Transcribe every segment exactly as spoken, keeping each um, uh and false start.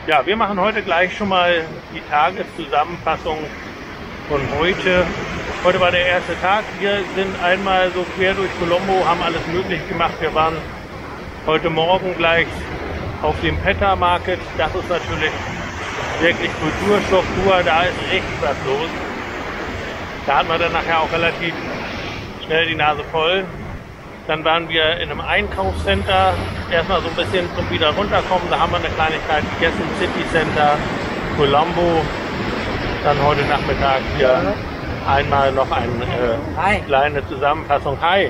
Ja, wir machen heute gleich schon mal die Tageszusammenfassung von heute. Heute war der erste Tag. Wir sind einmal so quer durch Colombo, haben alles möglich gemacht. Wir waren heute Morgen gleich auf dem Petter Market. Das ist natürlich wirklich Kulturschock pur. Da ist richtig was los. Da hatten wir dann nachher auch relativ schnell die Nase voll. Dann waren wir in einem Einkaufscenter, erstmal so ein bisschen zum wieder runterkommen. Da haben wir eine Kleinigkeit gegessen, City Center, Colombo. Dann heute Nachmittag hier einmal noch eine äh, kleine Zusammenfassung. Hi!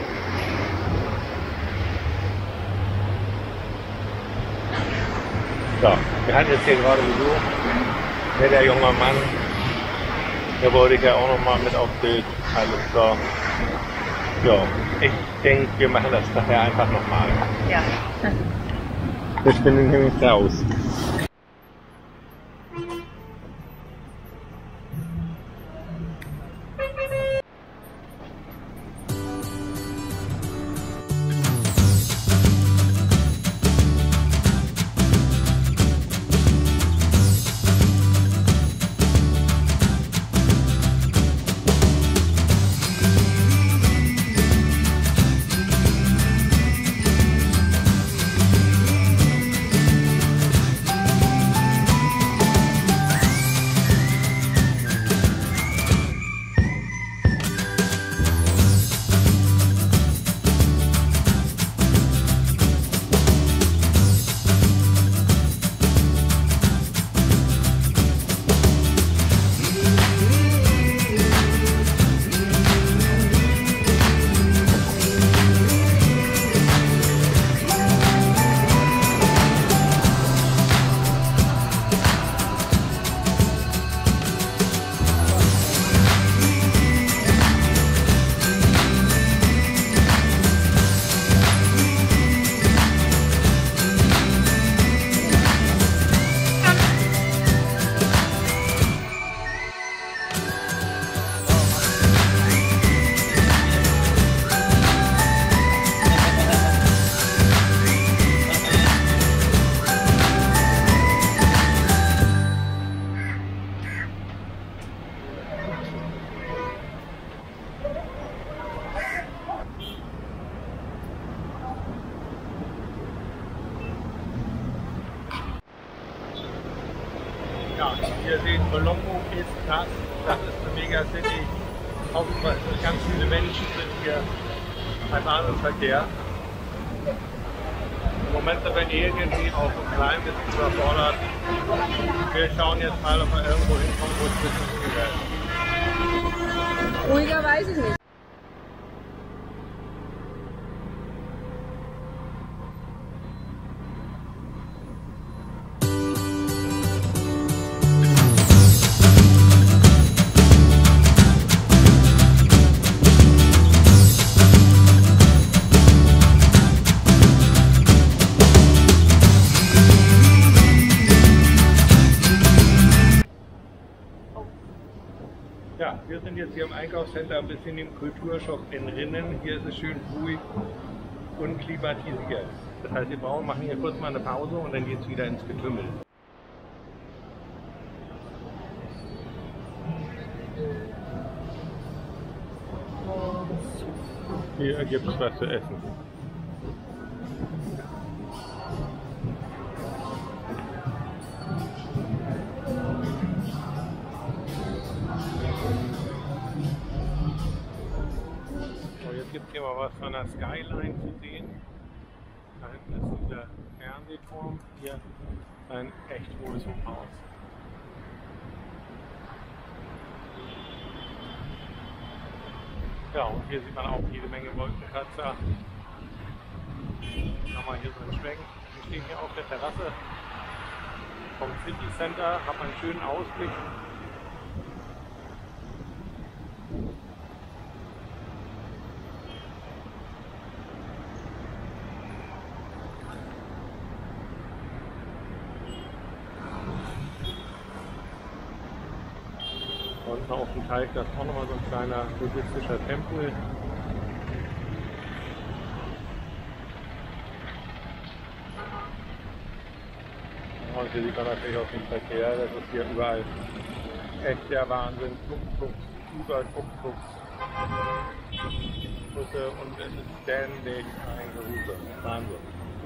So, wir hatten jetzt hier gerade Besuch. Der, der junge Mann, der wollte ich ja auch noch mal mit aufs Bild. Alles klar. Ja, ich denke, wir machen das nachher einfach nochmal. Ja. Ich bin nämlich raus. Ja, wir sehen, Colombo ist krass, das ist eine Megacity. Hauptsache ganz viele Menschen sind hier beim Bahnverkehr. Im Moment sind wir irgendwie auch ein klein bisschen überfordert. Wir schauen jetzt mal, ob wir irgendwo hinkommen, wo es ein bisschen ruhiger ist. Ruhiger weiß ich nicht. Ja, wir sind jetzt hier im Einkaufscenter ein bisschen im Kulturschock in Rinnen. Hier ist es schön ruhig und klimatisiert. Das heißt, wir brauchen, machen hier kurz mal eine Pause und dann geht es wieder ins Getümmel. Hier gibt es was zu essen. Jetzt gibt es hier mal was von der Skyline zu sehen. Da hinten ist dieser Fernsehturm. Hier ein echt hohes Hochhaus. Ja, und hier sieht man auch jede Menge Wolkenkratzer. Nochmal hier so einen Schwenk. Wir stehen hier auf der Terrasse vom City Center, haben einen schönen Ausblick. Unten auf dem Teich, das ist auch nochmal so ein kleiner buddhistischer Tempel. Und hier sieht man natürlich auch den Verkehr, das ist hier überall echt der Wahnsinn. Tuk, tuk, über Tuk, tuk. Busse und es ist ständig ein Gerüse. Wahnsinn.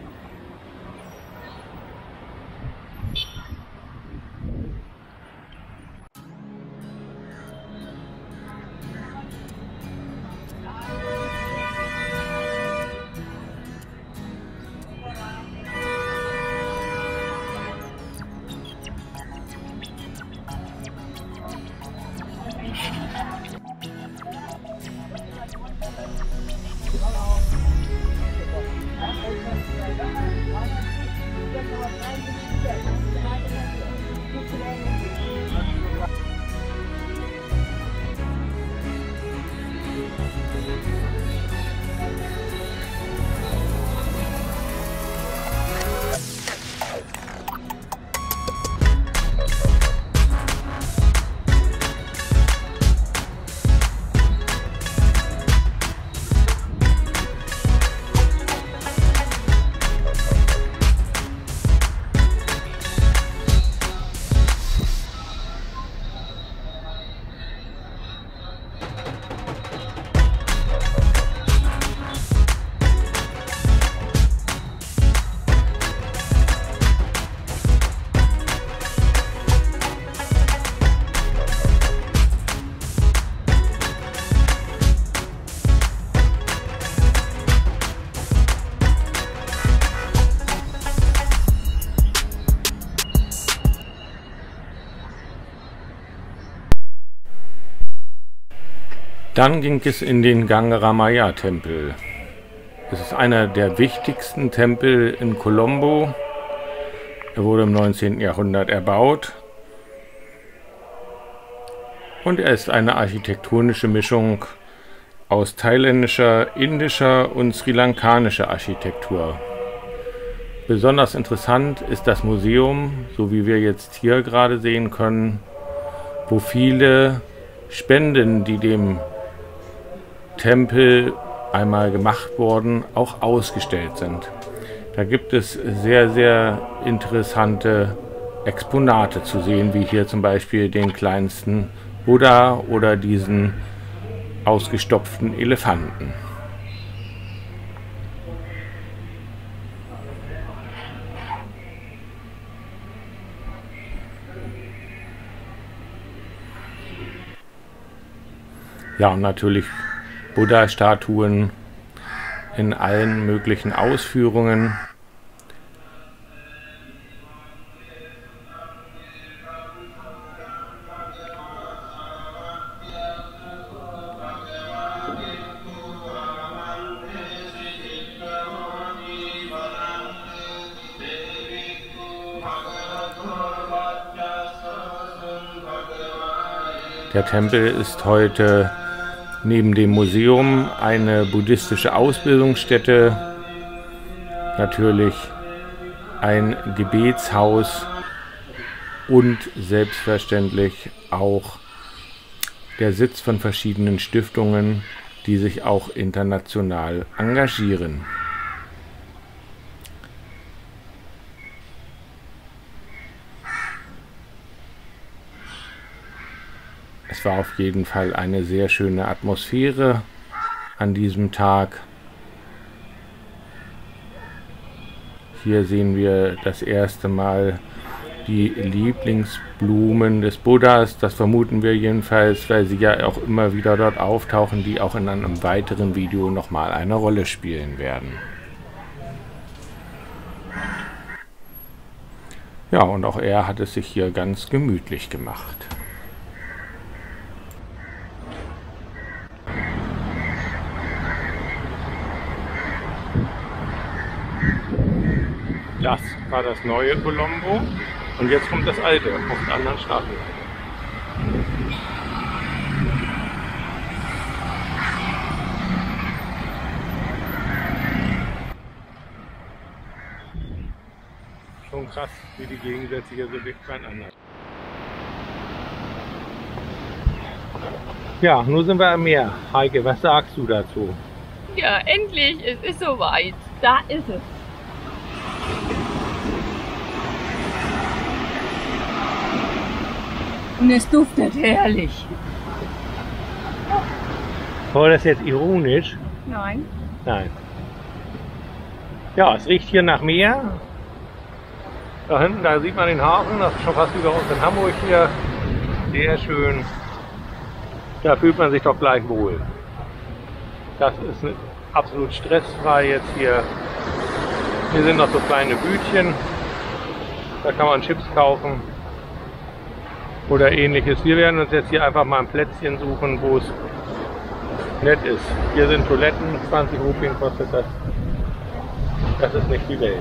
Dann ging es in den Gangaramaya-Tempel. Es ist einer der wichtigsten Tempel in Colombo. Er wurde im neunzehnten Jahrhundert erbaut. Und er ist eine architektonische Mischung aus thailändischer, indischer und sri-lankanischer Architektur. Besonders interessant ist das Museum, so wie wir jetzt hier gerade sehen können, wo viele Spenden, die dem Tempel einmal gemacht wurden, auch ausgestellt sind. Da gibt es sehr, sehr interessante Exponate zu sehen, wie hier zum Beispiel den kleinsten Buddha oder diesen ausgestopften Elefanten. Ja, und natürlich Buddha-Statuen in allen möglichen Ausführungen. Der Tempel ist heute neben dem Museum eine buddhistische Ausbildungsstätte, natürlich ein Gebetshaus und selbstverständlich auch der Sitz von verschiedenen Stiftungen, die sich auch international engagieren. Es war auf jeden Fall eine sehr schöne Atmosphäre an diesem Tag. Hier sehen wir das erste Mal die Lieblingsblumen des Buddhas. Das vermuten wir jedenfalls, weil sie ja auch immer wieder dort auftauchen, die auch in einem weiteren Video nochmal eine Rolle spielen werden. Ja, und auch er hat es sich hier ganz gemütlich gemacht. Das war das neue Colombo und jetzt kommt das alte auf den anderen Staaten. Schon krass, wie die Gegensätze hier so dicht beieinander. Ja, nun sind wir am Meer. Heike, was sagst du dazu? Ja, endlich, es ist soweit. Da ist es. Und es duftet herrlich. War das jetzt ironisch? Nein. Nein. Ja, es riecht hier nach Meer. Da hinten, da sieht man den Hafen, das ist schon fast wie bei uns in Hamburg hier. Sehr schön. Da fühlt man sich doch gleich wohl. Das ist absolut stressfrei jetzt hier. Hier sind noch so kleine Bütchen. Da kann man Chips kaufen oder ähnliches. Wir werden uns jetzt hier einfach mal ein Plätzchen suchen, wo es nett ist. Hier sind Toiletten, zwanzig Rupien kostet das. Das ist nicht die Welt.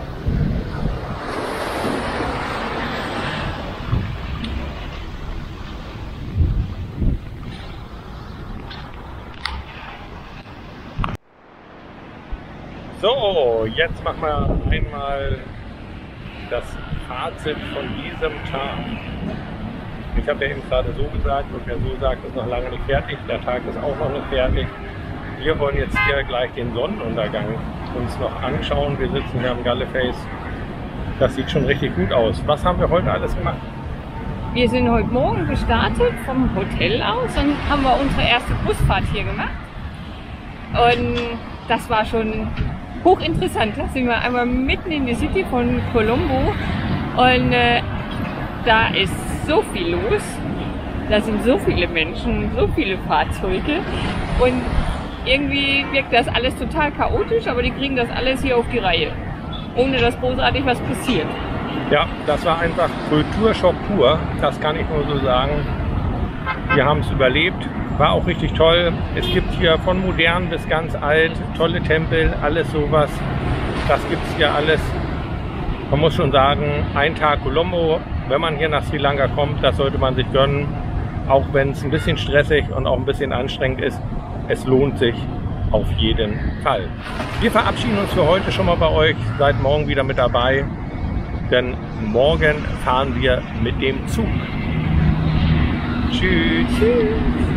So, jetzt machen wir einmal das Fazit von diesem Tag. Ich habe ja eben gerade so gesagt und wer so sagt, ist noch lange nicht fertig. Der Tag ist auch noch nicht fertig. Wir wollen jetzt hier gleich den Sonnenuntergang uns noch anschauen. Wir sitzen hier am Galleface. Das sieht schon richtig gut aus. Was haben wir heute alles gemacht? Wir sind heute Morgen gestartet vom Hotel aus und haben wir unsere erste Busfahrt hier gemacht. Und das war schon hochinteressant. Da sind wir einmal mitten in der City von Colombo und äh, da ist so viel los. Da sind so viele Menschen, so viele Fahrzeuge und irgendwie wirkt das alles total chaotisch, aber die kriegen das alles hier auf die Reihe, ohne dass großartig was passiert. Ja, das war einfach Kulturschock pur, das kann ich nur so sagen. Wir haben es überlebt, war auch richtig toll. Es gibt hier von modern bis ganz alt, tolle Tempel, alles sowas. Das gibt es hier alles. Man muss schon sagen, ein Tag Colombo, wenn man hier nach Sri Lanka kommt, das sollte man sich gönnen. Auch wenn es ein bisschen stressig und auch ein bisschen anstrengend ist. Es lohnt sich auf jeden Fall. Wir verabschieden uns für heute schon mal bei euch. Seid morgen wieder mit dabei, denn morgen fahren wir mit dem Zug. Tschüss. Tschüss.